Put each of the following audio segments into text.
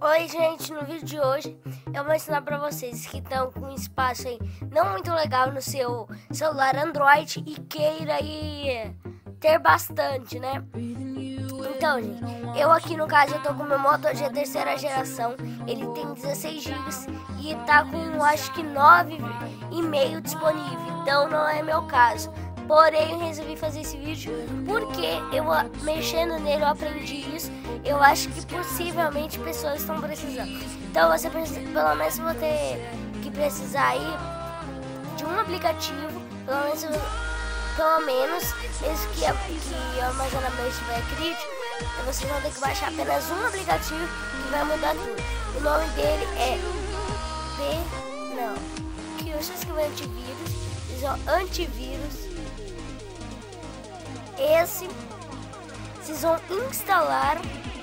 Oi gente, no vídeo de hoje eu vou ensinar pra vocês que estão com um espaço aí não muito legal no seu celular Android e queira aí ter bastante, né? Então, gente, eu aqui no caso eu tô com o meu Moto G terceira geração, ele tem 16 GB e tá com acho que 9,5 disponível, então não é meu caso. Porém, eu resolvi fazer esse vídeo porque eu, mexendo nele, eu aprendi isso. Eu acho que possivelmente pessoas estão precisando. Então, você precisa, pelo menos você ter que precisar aí de um aplicativo, pelo menos mesmo que o armazenamento estiver crítico, vocês vão ter que baixar apenas um aplicativo que vai mudar tudo. O nome dele é que eu já escrevi antivírus, eles são antivírus. Esse vocês vão instalar.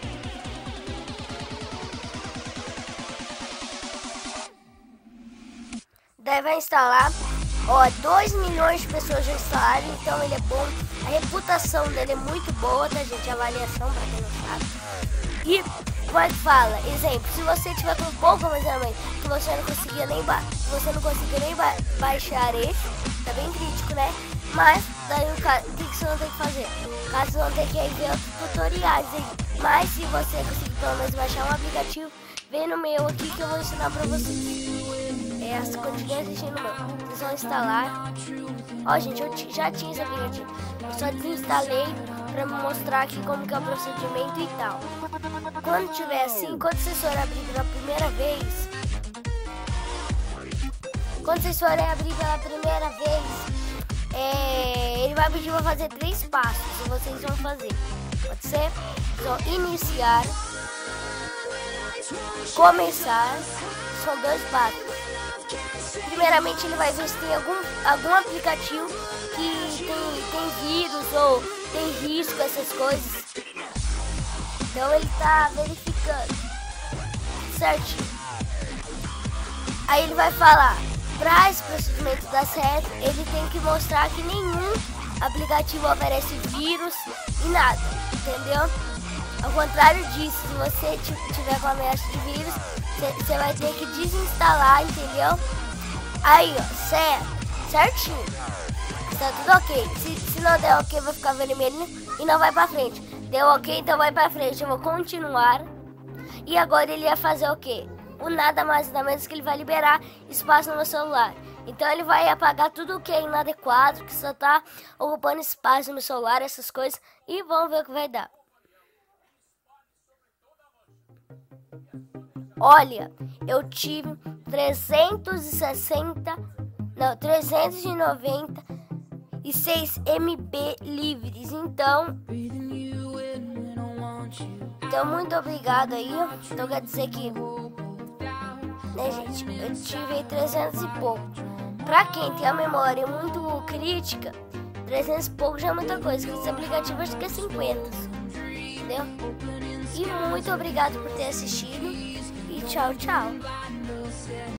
Daí vai instalar. Ó, 2 milhões de pessoas já instalaram, então ele é bom. A reputação dele é muito boa, tá, gente? A avaliação, pra quem não sabe. E como é que fala? Exemplo, se você tiver com pouco armazenamento, que você não conseguia nem baixar esse, tá bem crítico, né? Mas daí o que você não tem que fazer? Caso você não tem que ir ver outros tutoriais aí. Mas se você conseguir pelo menos baixar um aplicativo, vem no meu aqui que eu vou ensinar pra vocês. Continue assistindo o meu. Vocês vão instalar. Ó, gente, eu já tinha esse aplicativo. Eu só desinstalei pra me mostrar aqui como que é o procedimento e tal. Quando tiver assim, quando vocês forem abrir pela primeira vez, ele vai pedir pra fazer 3 passos e vocês vão fazer. Pode ser? Então, iniciar, começar, são 2 passos. Primeiramente ele vai ver se tem algum aplicativo que tem vírus ou tem risco, essas coisas. Então ele tá verificando certinho. Aí ele vai falar, para esse procedimento dar certo, ele tem que mostrar que nenhum aplicativo oferece vírus e nada, entendeu? Ao contrário disso, se você tiver com ameaça de vírus, você vai ter que desinstalar, entendeu? Aí, ó, certinho. Tá tudo ok. Se não der ok, vai ficar vermelho e não vai pra frente. Deu ok, então vai pra frente. Eu vou continuar. E agora ele ia fazer o quê? O nada mais nada menos que ele vai liberar espaço no meu celular. Então ele vai apagar tudo que é inadequado, que só tá ocupando espaço no meu celular, essas coisas. E vamos ver o que vai dar. Olha, eu tive 396 MB livres, então muito obrigado aí. Então quer dizer que, né, gente, eu tive 300 e pouco. Pra quem tem a memória muito crítica, 300 e pouco já é muita coisa, que esse aplicativo acho que é 50, entendeu? E muito obrigado por ter assistido. Tchau, tchau.